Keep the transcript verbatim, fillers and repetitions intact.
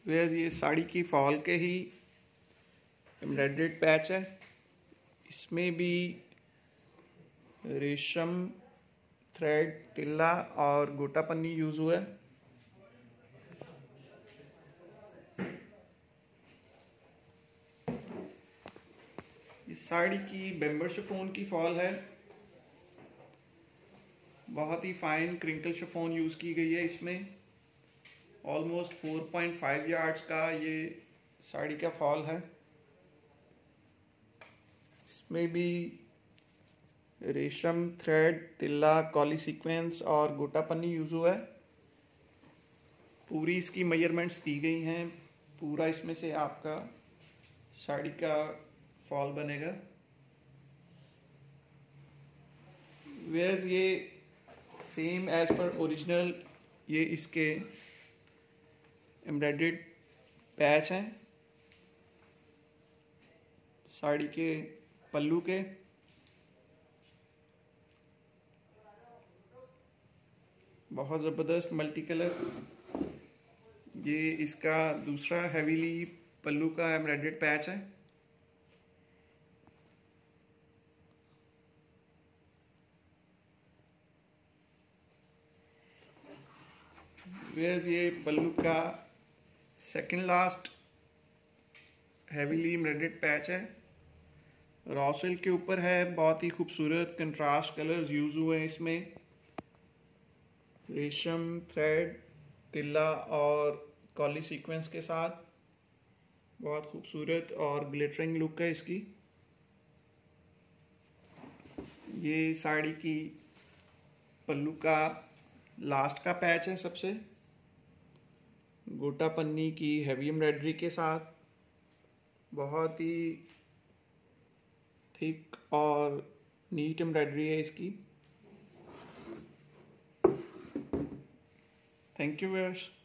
Where ये साड़ी की fall के ही एम्ब्रॉयडर्ड पैच है। इसमें भी रेशम, थ्रेड, तिल्ला और गोटा पन्नी यूज हुआ है। इस साड़ी की बेम्बर शिफॉन की फॉल है। बहुत ही फाइन क्रिंकल शिफॉन यूज की गई है। इसमें almost four point five yards का ये साड़ी का फॉल है। इसमें भी रेशम, थ्रेड, तिल्ला, कॉली सीक्वेंस और गोटा पन्नी यूज हुआ है। पूरी इसकी मेजरमेंट्स दी गई हैं। पूरा इसमें से आपका साड़ी का फॉल बनेगा। वेयर ये सेम एज पर ओरिजिनल ये इसके एम्ब्रॉयडर्ड पैच हैं साड़ी के पल्लू के। बहुत ज़बरदस्त मल्टी कलर। ये इसका दूसरा हैवीली पल्लू का एम्ब्रॉयडर्ड पैच है। वेयर ये पल्लू का second last heavily embroidered patch है। रॉ सिल्क के ऊपर है। बहुत ही खूबसूरत कंट्रास्ट कलर्स यूज हुए हैं इसमें। रेशम, थ्रेड, तिल्ला और कॉली सीक्वेंस के साथ बहुत खूबसूरत और ग्लिटरिंग लुक है इसकी। ये साड़ी की पल्लू का लास्ट का पैच है सबसे। गोटा पन्नी की हैवी एम्ब्रॉयडरी के साथ बहुत ही थिक और नीट एम्ब्रॉयडरी है इसकी। Thank you viewers.